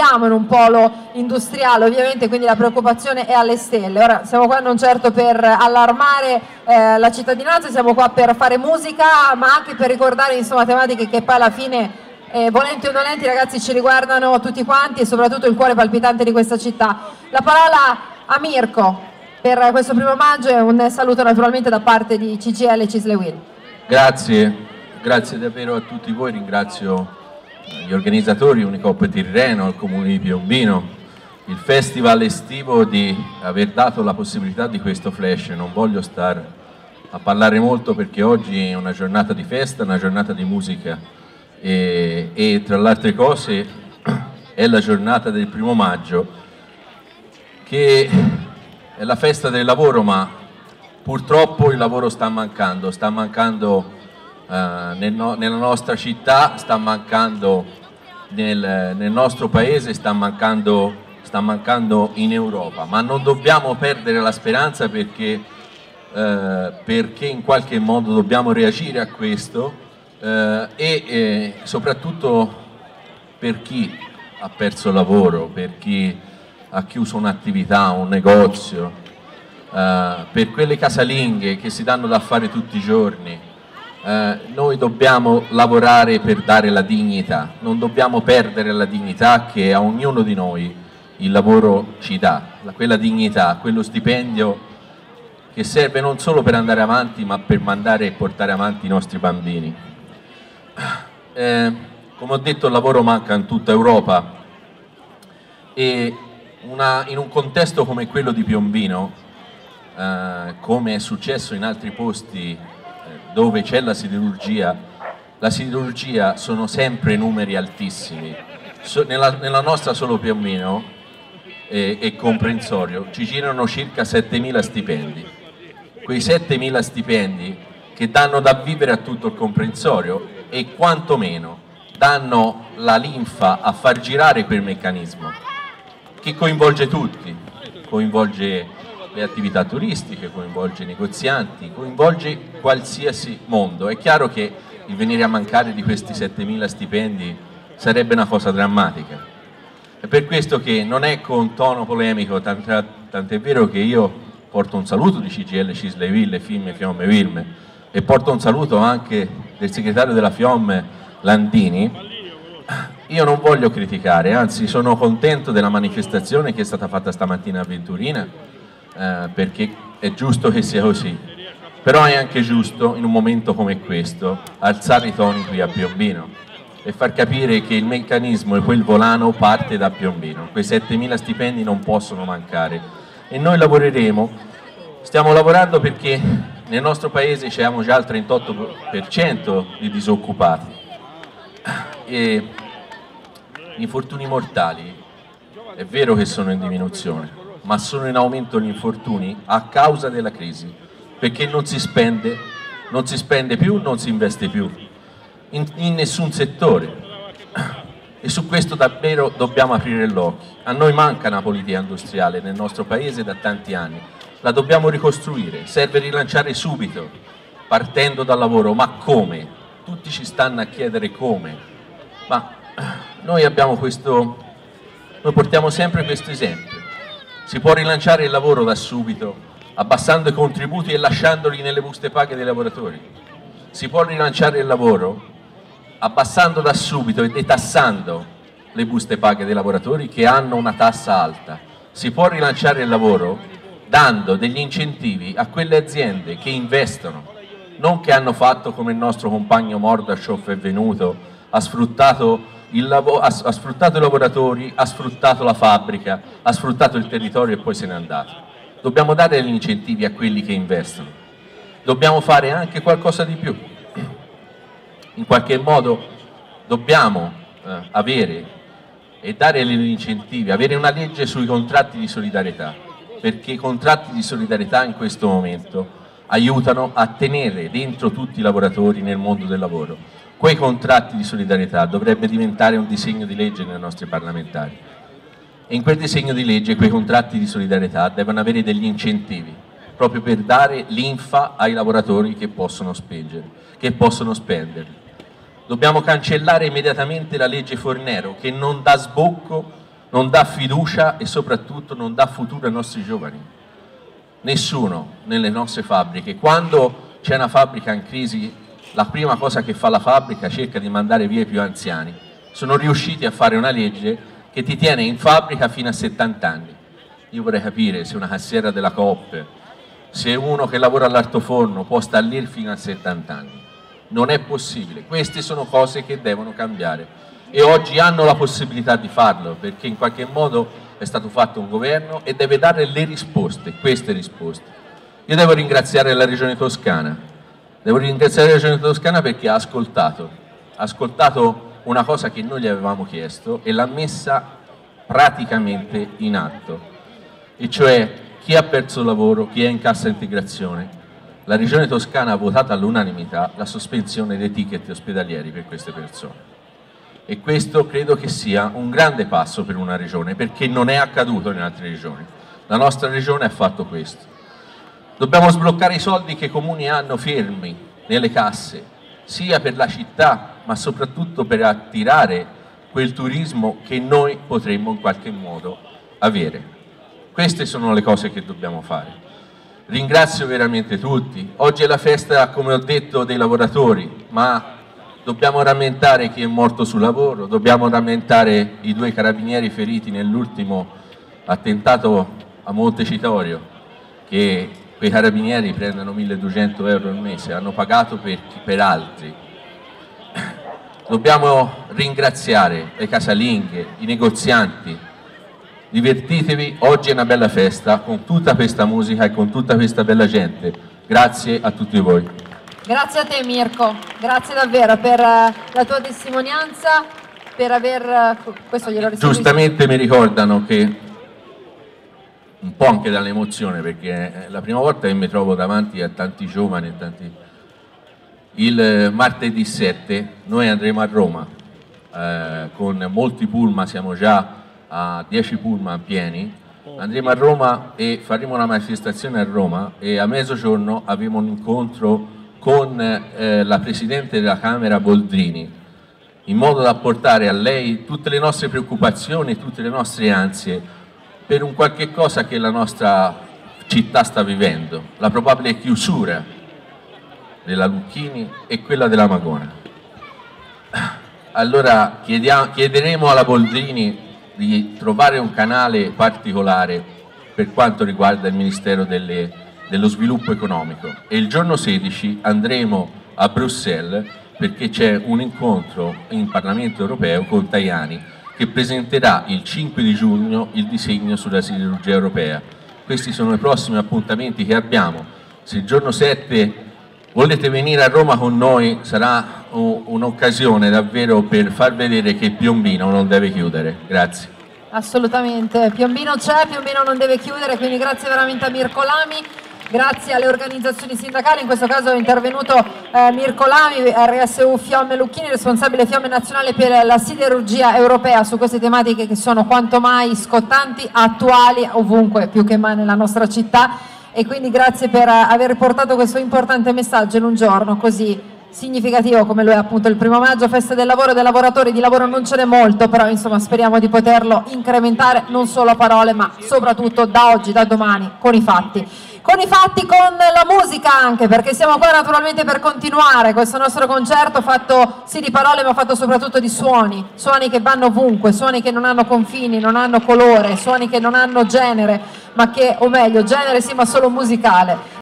viviamo in un polo industriale ovviamente, quindi la preoccupazione è alle stelle. Ora siamo qua non certo per allarmare la cittadinanza, siamo qua per fare musica, ma anche per ricordare insomma tematiche che poi alla fine volenti o nolenti ragazzi ci riguardano tutti quanti e soprattutto il cuore palpitante di questa città. La parola a Mirko per questo primo maggio e un saluto naturalmente da parte di CGIL Cislewil. Grazie davvero a tutti voi, ringrazio gli organizzatori, Unicoop Tirreno, il Comune di Piombino, il festival estivo di aver dato la possibilità di questo flash. Non voglio stare a parlare molto perché oggi è una giornata di festa, una giornata di musica e tra le altre cose è la giornata del 1° maggio che è la festa del lavoro, ma purtroppo il lavoro sta mancando nella nostra città, sta mancando nel nostro paese, sta mancando in Europa, ma non dobbiamo perdere la speranza perché in qualche modo dobbiamo reagire a questo e soprattutto per chi ha perso il lavoro, per chi ha chiuso un'attività, un negozio, per quelle casalinghe che si danno da fare tutti i giorni. Noi dobbiamo lavorare per dare la dignità, non dobbiamo perdere la dignità che a ognuno di noi il lavoro ci dà, quella dignità, quello stipendio che serve non solo per andare avanti ma per mandare e portare avanti i nostri bambini. Come ho detto, il lavoro manca in tutta Europa e in un contesto come quello di Piombino, come è successo in altri posti dove c'è la siderurgia sono sempre numeri altissimi. Nella nostra solo Piombino è comprensorio, ci girano circa 7.000 stipendi. Quei 7.000 stipendi che danno da vivere a tutto il comprensorio e quantomeno danno la linfa a far girare quel meccanismo che coinvolge tutti, coinvolge le attività turistiche, coinvolge i negozianti, coinvolge qualsiasi mondo. È chiaro che il venire a mancare di questi 7.000 stipendi sarebbe una cosa drammatica. È per questo che non è con tono polemico, tant'è vero che io porto un saluto di CGIL Cislewil, Fimme, Fiomme, Wilme, e porto un saluto anche del segretario della Fiomme Landini. Io non voglio criticare, anzi sono contento della manifestazione che è stata fatta stamattina a Venturina, perché è giusto che sia così, però è anche giusto in un momento come questo alzare i toni qui a Piombino e far capire che il meccanismo e quel volano parte da Piombino. Quei 7.000 stipendi non possono mancare e noi lavoreremo, stiamo lavorando perché nel nostro paese siamo già al 38% di disoccupati e gli infortuni mortali è vero che sono in diminuzione, ma sono in aumento gli infortuni a causa della crisi, perché non si spende più, non si investe più in nessun settore e su questo davvero dobbiamo aprire gli occhi. A noi manca una politica industriale nel nostro paese da tanti anni, la dobbiamo ricostruire, serve rilanciare subito, partendo dal lavoro, ma come? Tutti ci stanno a chiedere come, ma noi portiamo sempre questo esempio. Si può rilanciare il lavoro da subito, abbassando i contributi e lasciandoli nelle buste paga dei lavoratori. Si può rilanciare il lavoro abbassando da subito e detassando le buste paga dei lavoratori che hanno una tassa alta. Si può rilanciare il lavoro dando degli incentivi a quelle aziende che investono, non che hanno fatto come il nostro compagno Mordashov è venuto, ha sfruttato i lavoratori, ha sfruttato la fabbrica, ha sfruttato il territorio e poi se n'è andato. Dobbiamo dare degli incentivi a quelli che investono, dobbiamo fare anche qualcosa di più. In qualche modo dobbiamo avere e dare degli incentivi, avere una legge sui contratti di solidarietà, perché i contratti di solidarietà in questo momento aiutano a tenere dentro tutti i lavoratori nel mondo del lavoro. Quei contratti di solidarietà dovrebbe diventare un disegno di legge nei nostri parlamentari e in quel disegno di legge quei contratti di solidarietà devono avere degli incentivi proprio per dare linfa ai lavoratori che possono spenderli. Dobbiamo cancellare immediatamente la legge Fornero che non dà sbocco non dà fiducia e soprattutto non dà futuro ai nostri giovani. Nessuno nelle nostre fabbriche. Quando c'è una fabbrica in crisi, la prima cosa che fa la fabbrica cerca di mandare via i più anziani. Sono riusciti a fare una legge che ti tiene in fabbrica fino a 70 anni. Io vorrei capire se una cassiera della Coop, se uno che lavora all'altoforno può stare lì fino a 70 anni. Non è possibile. Queste sono cose che devono cambiare e oggi hanno la possibilità di farlo, perché in qualche modo è stato fatto un governo e deve dare le risposte, queste risposte. Io devo ringraziare la Regione Toscana, perché ha ascoltato una cosa che noi gli avevamo chiesto e l'ha messa praticamente in atto, e cioè chi ha perso il lavoro, chi è in cassa integrazione. La Regione Toscana ha votato all'unanimità la sospensione dei ticket ospedalieri per queste persone. E questo credo che sia un grande passo per una regione, perché non è accaduto in altre regioni. La nostra regione ha fatto questo. Dobbiamo sbloccare i soldi che i comuni hanno fermi nelle casse, sia per la città, ma soprattutto per attirare quel turismo che noi potremmo in qualche modo avere. Queste sono le cose che dobbiamo fare. Ringrazio veramente tutti. Oggi è la festa, come ho detto, dei lavoratori, ma dobbiamo rammentare chi è morto sul lavoro, dobbiamo rammentare i 2 carabinieri feriti nell'ultimo attentato a Montecitorio, che quei carabinieri prendono 1.200 euro al mese, hanno pagato per altri. Dobbiamo ringraziare le casalinghe, i negozianti. Divertitevi, oggi è una bella festa con tutta questa musica e con tutta questa bella gente. Grazie a tutti voi. Grazie a te Mirko, grazie davvero per la tua testimonianza, per aver... questo glielo restituisco. Giustamente mi ricordano che, un po' anche dall'emozione, perché è la prima volta che mi trovo davanti a tanti giovani, il martedì 7 noi andremo a Roma, con molti pullman, siamo già a 10 pullman pieni, andremo a Roma e faremo una manifestazione a Roma, e a mezzogiorno avremo un incontro con la Presidente della Camera Boldrini, in modo da portare a lei tutte le nostre preoccupazioni, tutte le nostre ansie per un qualche cosa che la nostra città sta vivendo, la probabile chiusura della Lucchini e quella della Magona. Allora chiederemo alla Boldrini di trovare un canale particolare per quanto riguarda il Ministero dello Sviluppo Economico, e il giorno 16 andremo a Bruxelles perché c'è un incontro in Parlamento Europeo con Tajani, che presenterà il 5 di giugno il disegno sulla siderurgia europea. Questi sono i prossimi appuntamenti che abbiamo. Se il giorno 7 volete venire a Roma con noi, sarà un'occasione davvero per far vedere che Piombino non deve chiudere. Grazie. Assolutamente, Piombino c'è, Piombino non deve chiudere, quindi grazie veramente a Mirko Lami, grazie alle organizzazioni sindacali, in questo caso è intervenuto Mirko Lami, RSU Fiamme Lucchini, responsabile Fiamme Nazionale per la siderurgia europea, su queste tematiche che sono quanto mai scottanti, attuali ovunque, più che mai nella nostra città, e quindi grazie per aver portato questo importante messaggio in un giorno così significativo come lo è appunto il 1° maggio, festa del lavoro e dei lavoratori. Di lavoro non ce n'è molto, però insomma speriamo di poterlo incrementare non solo a parole ma soprattutto da oggi, da domani, con i fatti, con la musica anche, perché siamo qua naturalmente per continuare questo nostro concerto fatto sì di parole ma fatto soprattutto di suoni che vanno ovunque, suoni che non hanno confini, non hanno colore, suoni che non hanno genere, ma che, o meglio, genere sì ma solo musicale.